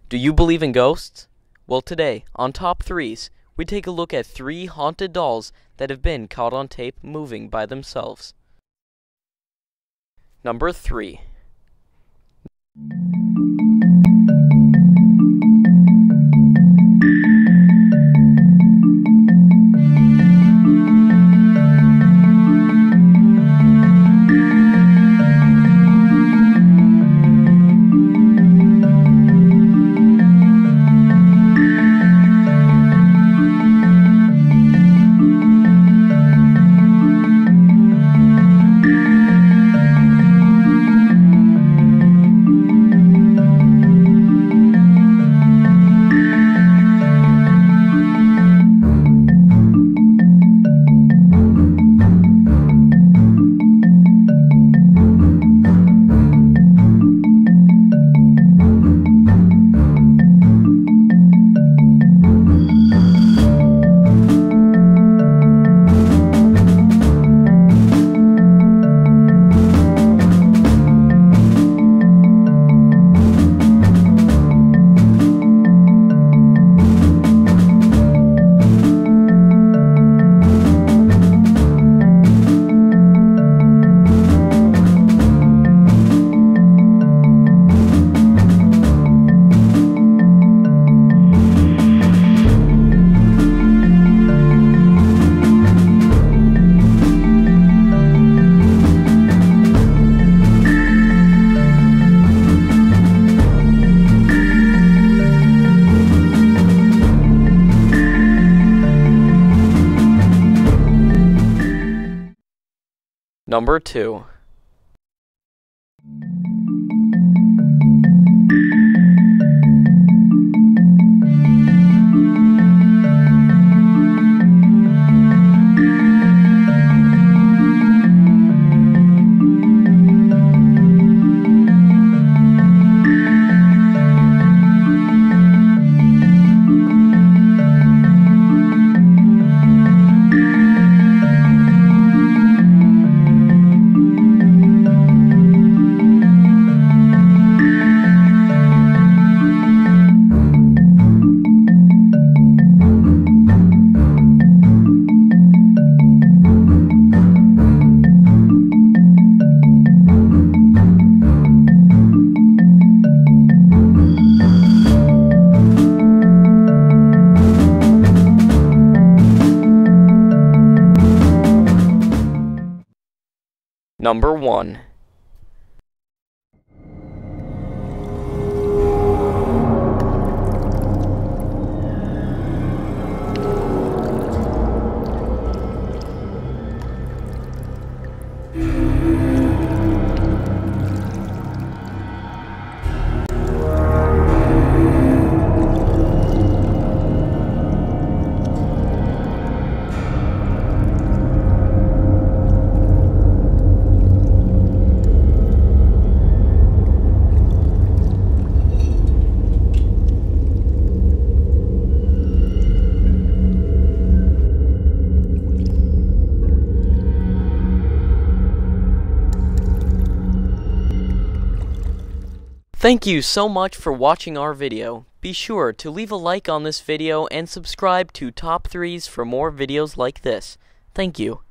Do you believe in ghosts? Well, today, on Top 3s, we take a look at 3 haunted dolls that have been caught on tape moving by themselves. Number 3. Number 2. Number 1. Thank you so much for watching our video. Be sure to leave a like on this video and subscribe to Top 3s for more videos like this. Thank you.